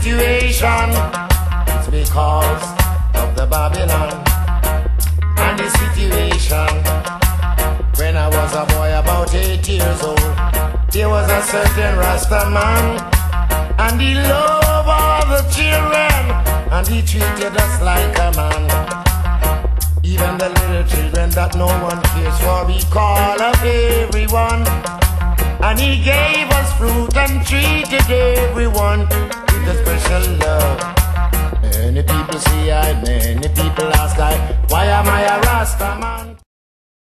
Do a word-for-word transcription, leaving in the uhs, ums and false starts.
situation, it's because of the Babylon. And the situation, when I was a boy about eight years old, there was a certain Rasta man, and he loved all the children, and he treated us like a man. Even the little children that no one cares for, he called up everyone. And he gave us fruit and treated everyone with a special love. Many people say I, many people ask I, why am I a